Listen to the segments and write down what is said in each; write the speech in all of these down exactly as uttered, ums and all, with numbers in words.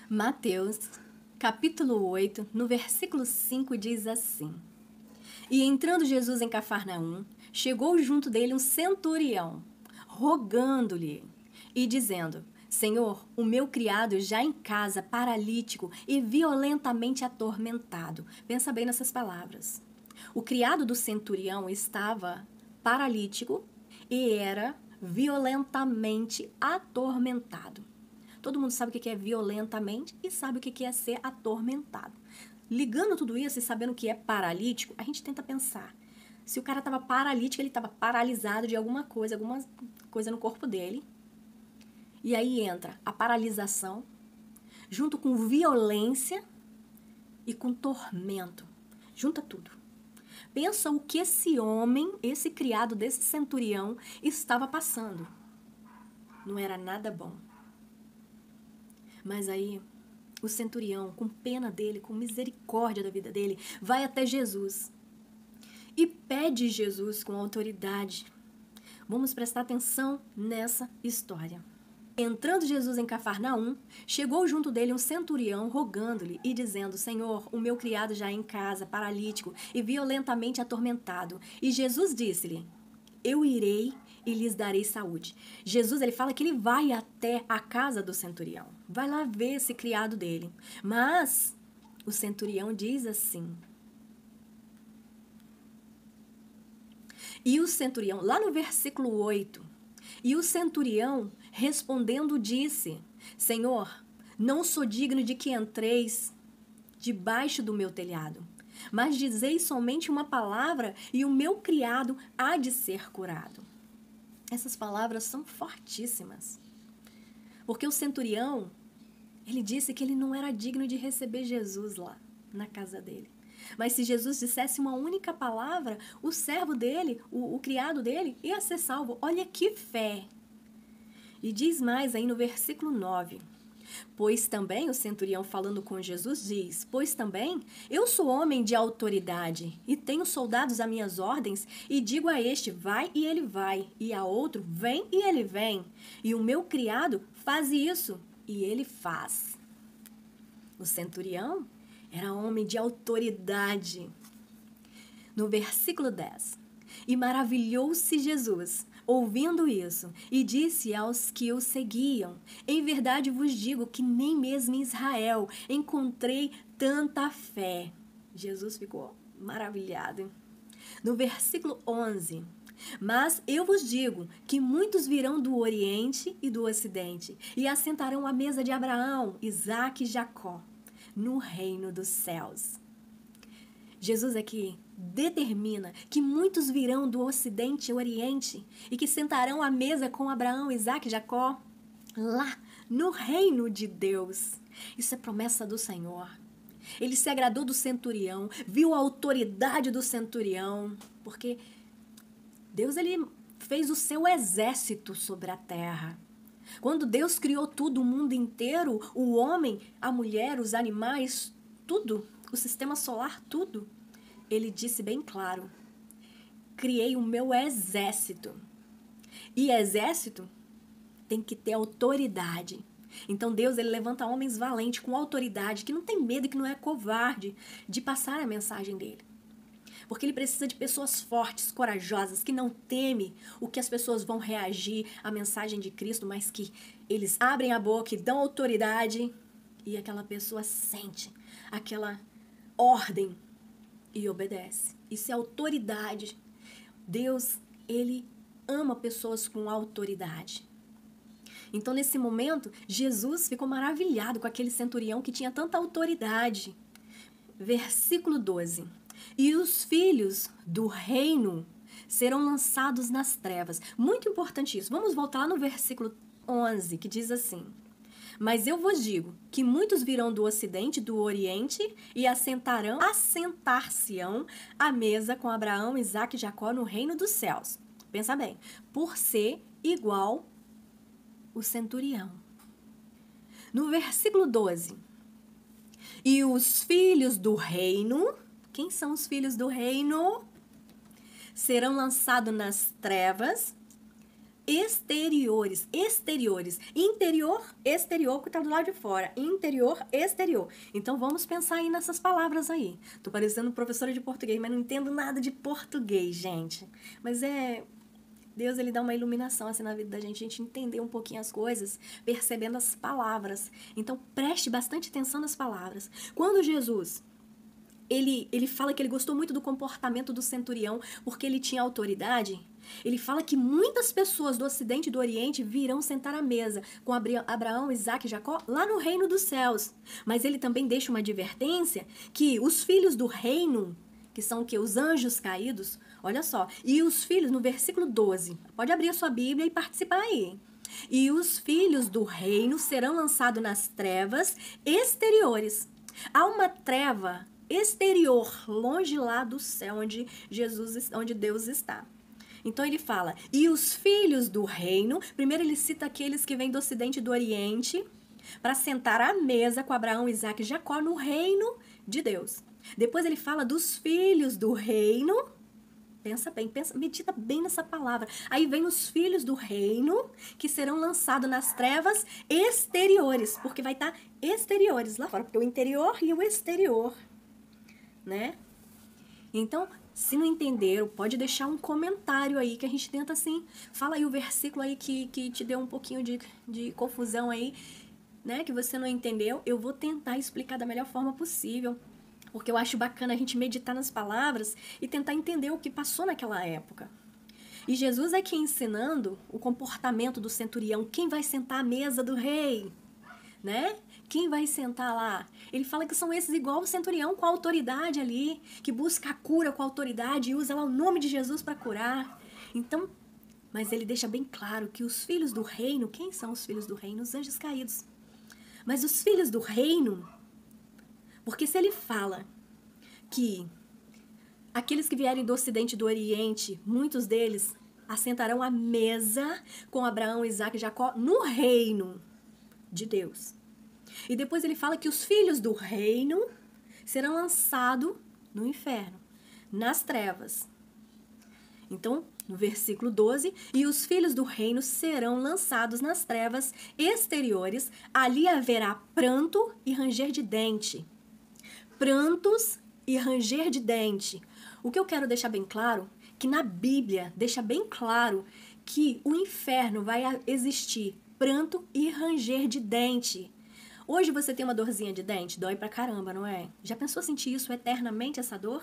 Mateus, capítulo oito, no versículo cinco, diz assim: E entrando Jesus em Cafarnaum, chegou junto dele um centurião, rogando-lhe e dizendo: Senhor, o meu criado já em casa, paralítico e violentamente atormentado. Pensa bem nessas palavras. O criado do centurião estava paralítico e era violentamente atormentado. Todo mundo sabe o que é violentamente e sabe o que é ser atormentado. Ligando tudo isso e sabendo o que é paralítico, a gente tenta pensar. Se o cara estava paralítico, ele estava paralisado de alguma coisa, alguma coisa no corpo dele. E aí entra a paralisação, junto com violência e com tormento. Junta tudo. Pensa o que esse homem, esse criado desse centurião, estava passando. Não era nada bom. Mas aí, o centurião, com pena dele, com misericórdia da vida dele, vai até Jesus e pede Jesus com autoridade. Vamos prestar atenção nessa história. Entrando Jesus em Cafarnaum, chegou junto dele um centurião rogando-lhe e dizendo: Senhor, o meu criado já é em casa, paralítico e violentamente atormentado. E Jesus disse-lhe: Eu irei e lhes darei saúde. Jesus, ele fala que ele vai até a casa do centurião. Vai lá ver esse criado dele. Mas o centurião diz assim. E o centurião, lá no versículo oito, e o centurião respondendo disse: Senhor, não sou digno de que entreis debaixo do meu telhado, mas dizei somente uma palavra e o meu criado há de ser curado. Essas palavras são fortíssimas. Porque o centurião, ele disse que ele não era digno de receber Jesus lá na casa dele. Mas se Jesus dissesse uma única palavra, o servo dele, o, o criado dele, ia ser salvo. Olha que fé! E diz mais aí no versículo nove. Pois também, o centurião falando com Jesus diz, pois também eu sou homem de autoridade e tenho soldados a minhas ordens e digo a este, vai e ele vai, e a outro, vem e ele vem, e o meu criado faz isso e ele faz. O centurião era homem de autoridade. No versículo dez, e maravilhou-se Jesus ouvindo isso, e disse aos que o seguiam: Em verdade vos digo que nem mesmo em Israel encontrei tanta fé. Jesus ficou maravilhado. No versículo onze, mas eu vos digo que muitos virão do Oriente e do Ocidente e assentarão à mesa de Abraão, Isaque e Jacó, no reino dos céus. Jesus aqui determina que muitos virão do Ocidente e Oriente e que sentarão à mesa com Abraão, Isaque e Jacó lá no reino de Deus. Isso é promessa do Senhor. Ele se agradou do centurião, viu a autoridade do centurião, porque Deus ele fez o seu exército sobre a terra. Quando Deus criou tudo, o mundo inteiro, o homem, a mulher, os animais, tudo, o sistema solar, tudo, ele disse bem claro: criei o meu exército. E exército tem que ter autoridade. Então Deus ele levanta homens valentes, com autoridade, que não tem medo e que não é covarde de passar a mensagem dele. Porque ele precisa de pessoas fortes, corajosas, que não temem o que as pessoas vão reagir à mensagem de Cristo, mas que eles abrem a boca e dão autoridade e aquela pessoa sente aquela ordem e obedece. Isso é autoridade. Deus, ele ama pessoas com autoridade. Então, nesse momento, Jesus ficou maravilhado com aquele centurião que tinha tanta autoridade. Versículo doze. E os filhos do reino serão lançados nas trevas. Muito importante isso. Vamos voltar lá no versículo onze, que diz assim: Mas eu vos digo que muitos virão do Ocidente, do Oriente, e assentarão, assentar-se-ão à mesa com Abraão, Isaque e Jacó no reino dos céus. Pensa bem, por ser igual o centurião. No versículo doze, e os filhos do reino, quem são os filhos do reino? Serão lançados nas trevas, exteriores, exteriores, interior, exterior, que tá do lado de fora, interior, exterior. Então vamos pensar aí nessas palavras aí. Tô parecendo professora de português, mas não entendo nada de português, gente. Mas é... Deus, ele dá uma iluminação assim na vida da gente, a gente entender um pouquinho as coisas, percebendo as palavras. Então, preste bastante atenção nas palavras. Quando Jesus, ele, ele fala que ele gostou muito do comportamento do centurião, porque ele tinha autoridade, ele fala que muitas pessoas do Ocidente e do Oriente virão sentar à mesa com Abraão, Isaac e Jacó lá no reino dos céus. Mas ele também deixa uma advertência que os filhos do reino, que são o quê? Os anjos caídos, olha só, e os filhos, no versículo doze, pode abrir a sua Bíblia e participar aí. E os filhos do reino serão lançados nas trevas exteriores. Há uma treva exterior, longe lá do céu, onde Jesus, onde Deus está. Então ele fala, e os filhos do reino, primeiro ele cita aqueles que vêm do Ocidente e do Oriente, para sentar à mesa com Abraão, Isaac e Jacó no reino de Deus. Depois ele fala dos filhos do reino. Pensa bem, pensa, medita bem nessa palavra. Aí vem os filhos do reino que serão lançados nas trevas exteriores, porque vai estar exteriores lá fora, porque o interior e o exterior, né? Então, se não entenderam, pode deixar um comentário aí que a gente tenta assim. Fala aí o versículo aí que, que te deu um pouquinho de, de confusão aí, né? Que você não entendeu. Eu vou tentar explicar da melhor forma possível. Porque eu acho bacana a gente meditar nas palavras e tentar entender o que passou naquela época. E Jesus é quem ensinando o comportamento do centurião, quem vai sentar à mesa do rei, né? Quem vai sentar lá? Ele fala que são esses igual o centurião, com a autoridade ali, que busca a cura com a autoridade e usa lá o nome de Jesus para curar. Então, mas ele deixa bem claro que os filhos do reino, quem são os filhos do reino? Os anjos caídos. Mas os filhos do reino... Porque se ele fala que aqueles que vierem do Ocidente e do Oriente, muitos deles assentarão à mesa com Abraão, Isaac e Jacó no reino de Deus. E depois ele fala que os filhos do reino serão lançados no inferno, nas trevas. Então, no versículo doze, e os filhos do reino serão lançados nas trevas exteriores, ali haverá pranto e ranger de dente. Prantos e ranger de dente. O que eu quero deixar bem claro, que na Bíblia deixa bem claro que o inferno vai existir pranto e ranger de dente. Hoje você tem uma dorzinha de dente, dói pra caramba, não é? Já pensou sentir isso eternamente, essa dor?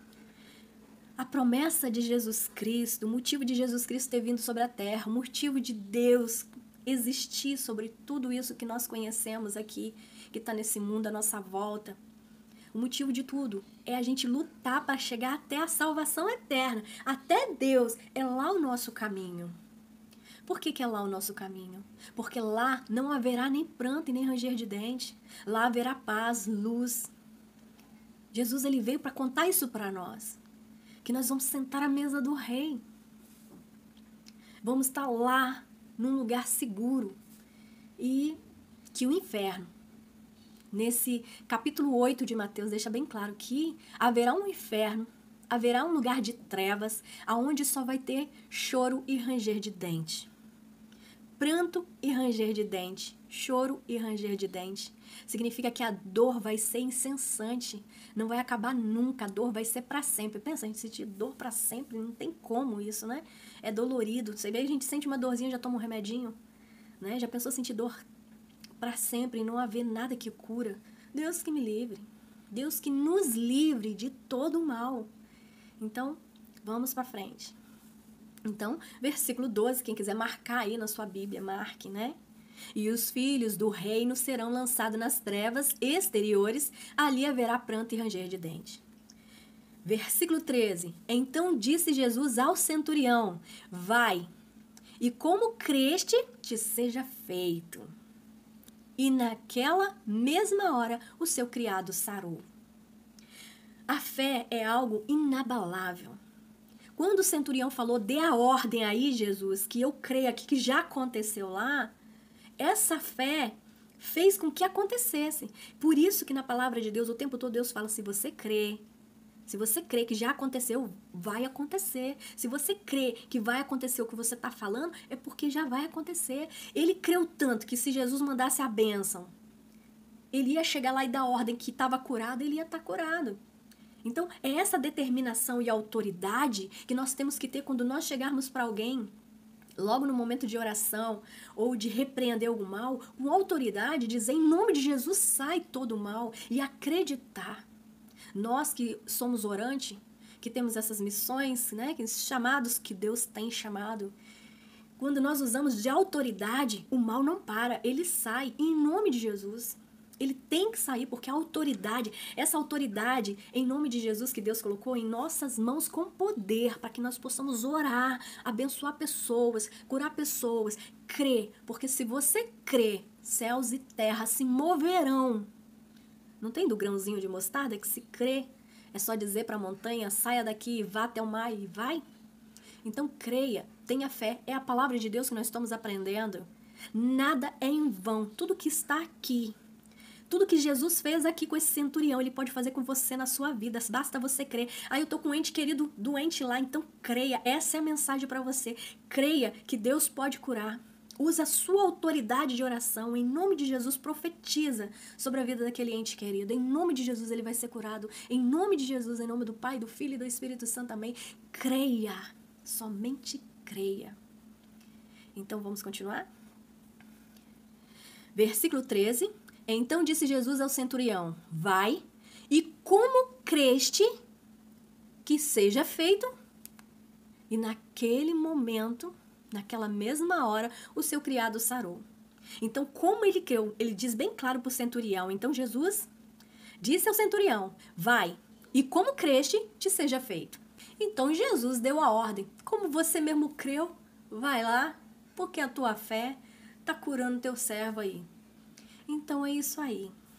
A promessa de Jesus Cristo, o motivo de Jesus Cristo ter vindo sobre a terra, o motivo de Deus existir sobre tudo isso que nós conhecemos aqui, que está nesse mundo à nossa volta. O motivo de tudo é a gente lutar para chegar até a salvação eterna. Até Deus é lá o nosso caminho. Por que que é lá o nosso caminho? Porque lá não haverá nem pranto e nem ranger de dente. Lá haverá paz, luz. Jesus, ele veio para contar isso para nós. Que nós vamos sentar à mesa do rei. Vamos estar lá, num lugar seguro. E que o inferno, nesse capítulo oito de Mateus, deixa bem claro que haverá um inferno, haverá um lugar de trevas, aonde só vai ter choro e ranger de dente. Pranto e ranger de dente. Choro e ranger de dente. Significa que a dor vai ser incessante, não vai acabar nunca, a dor vai ser para sempre. Pensa, a gente sentir dor para sempre, não tem como isso, né? É dolorido. Você vê, a gente sente uma dorzinha, já toma um remedinho, né? Já pensou sentir dor para sempre e não haver nada que cura? Deus que me livre. Deus que nos livre de todo o mal. Então, vamos para frente. Então, versículo doze, quem quiser marcar aí na sua Bíblia, marque, né? E os filhos do reino serão lançados nas trevas exteriores, ali haverá pranto e ranger de dente. Versículo treze. Então disse Jesus ao centurião: vai, e como creste, te seja feito. E naquela mesma hora o seu criado sarou. A fé é algo inabalável. Quando o centurião falou, dê a ordem aí, Jesus, que eu creio aqui que já aconteceu lá, essa fé fez com que acontecesse. Por isso que na palavra de Deus, o tempo todo Deus fala, se você crê, Se você crê que já aconteceu, vai acontecer. Se você crê que vai acontecer o que você está falando, é porque já vai acontecer. Ele creu tanto que se Jesus mandasse a bênção, ele ia chegar lá e dar ordem que estava curado, ele ia estar curado. Então, é essa determinação e autoridade que nós temos que ter quando nós chegarmos para alguém, logo no momento de oração, ou de repreender algum mal, com autoridade, dizer em nome de Jesus, sai todo o mal, e acreditar. Nós que somos orante, que temos essas missões, né, esses chamados que Deus tem chamado, quando nós usamos de autoridade, o mal não para, ele sai em nome de Jesus. Ele tem que sair porque a autoridade, essa autoridade em nome de Jesus que Deus colocou em nossas mãos com poder, para que nós possamos orar, abençoar pessoas, curar pessoas, crer, porque se você crê, céus e terra se moverão. Não tem do grãozinho de mostarda que se crê, é só dizer para a montanha, saia daqui, vá até o mar e vai? Então creia, tenha fé, é a palavra de Deus que nós estamos aprendendo. Nada é em vão, tudo que está aqui, tudo que Jesus fez aqui com esse centurião, ele pode fazer com você na sua vida, basta você crer. Ah, eu tô com um ente querido doente lá, então creia, essa é a mensagem para você. Creia que Deus pode curar. Usa a sua autoridade de oração, em nome de Jesus, profetiza sobre a vida daquele ente querido. Em nome de Jesus ele vai ser curado. Em nome de Jesus, em nome do Pai, do Filho e do Espírito Santo também. Creia, somente creia. Então vamos continuar? Versículo treze. Então disse Jesus ao centurião, vai, e como creste que seja feito? E naquele momento, naquela mesma hora, o seu criado sarou. Então, como ele creu? Ele diz bem claro para o centurião. Então, Jesus disse ao centurião, vai, e como creste, te seja feito. Então, Jesus deu a ordem. Como você mesmo creu, vai lá, porque a tua fé está curando teu servo aí. Então, é isso aí.